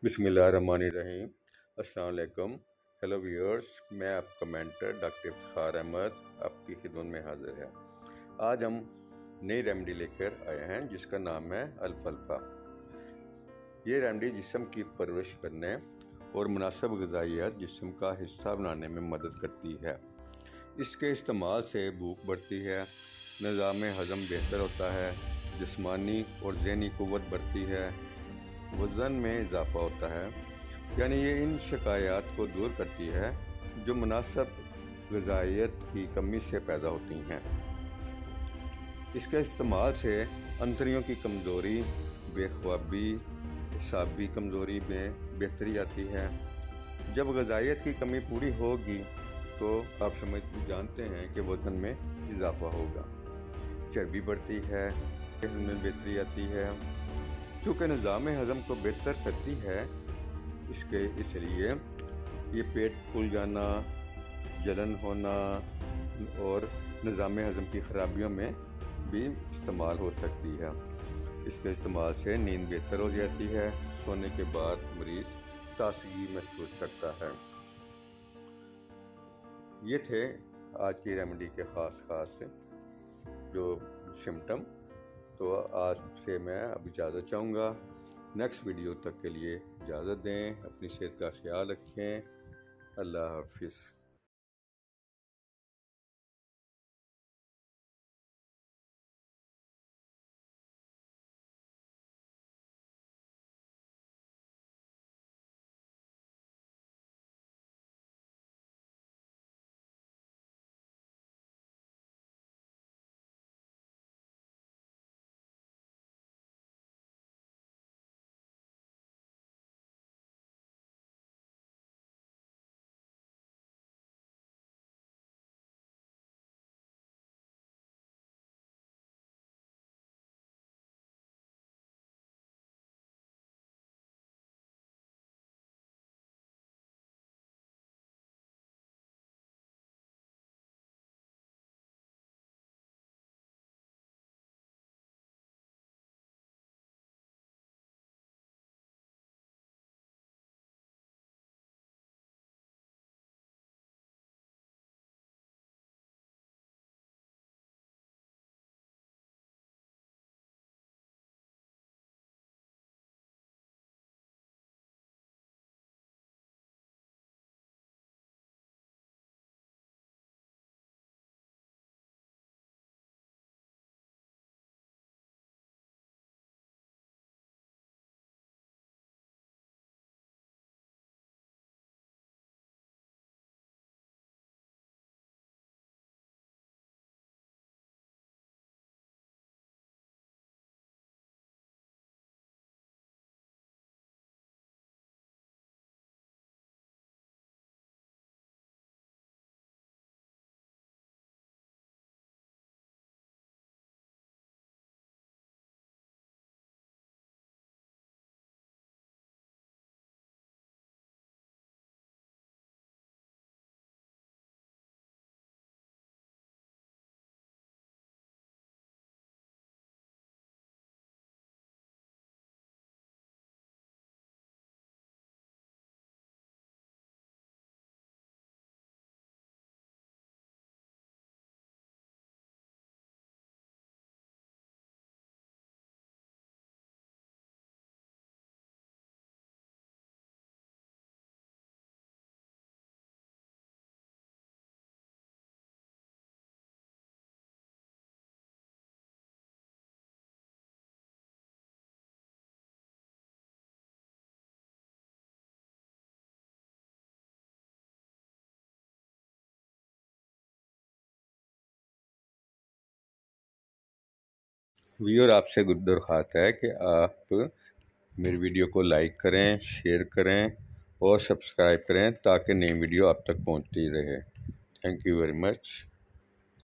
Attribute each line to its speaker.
Speaker 1: बिस्मिल्लाहिर्रहमानिर्रहीम। अस्सलाम वालेकुम। हेलो व्यूअर्स, मैं आपका मेंटर डॉक्टर इफ्तिखार अहमद आपकी खिदमत में हाजिर है। आज हम नई रेमेडी लेकर आए हैं जिसका नाम है अल्फाल्फा। ये रेमेडी जिस्म की परवरिश करने और मुनासिब ग़िज़ाइयत जिस्म का हिस्सा बनाने में मदद करती है। इसके इस्तेमाल से भूख बढ़ती है, निज़ाम हज़म बेहतर होता है, जिस्मानी और ज़हनी क़ुव्वत बढ़ती है, वज़न में इजाफ़ा होता है। यानी ये इन शिकायत को दूर करती है जो मुनासिब ग़िज़ाइयत की कमी से पैदा होती हैं। इसके इस्तेमाल से अंतड़ियों की कमज़ोरी, बेख्वाबी, एसाबी कमज़ोरी में बेहतरी आती है। जब ग़िज़ाइयत की कमी पूरी होगी तो आप जानते हैं कि वज़न में इजाफ़ा होगा, चर्बी बढ़ती है, सेहत में बेहतरी आती है। चूँकि निज़ाम हज़म को बेहतर करती है इसलिए ये पेट फूल जाना, जलन होना और निज़ाम हज़म की ख़राबियों में भी इस्तेमाल हो सकती है। इसके इस्तेमाल से नींद बेहतर हो जाती है। सोने के बाद मरीज़ ताज़गी महसूस करता है। ये थे आज की रेमेडी के ख़ास जो सिम्टम। तो आज से मैं अब इजाज़त चाहूँगा। नेक्स्ट वीडियो तक के लिए इजाज़त दें। अपनी सेहत का ख्याल रखें। अल्लाह हाफ़िज़। व्यूअर, आपसे दरख्वास्त है कि आप मेरी वीडियो को लाइक करें, शेयर करें और सब्सक्राइब करें ताकि नई वीडियो आप तक पहुंचती रहे। Thank you very much.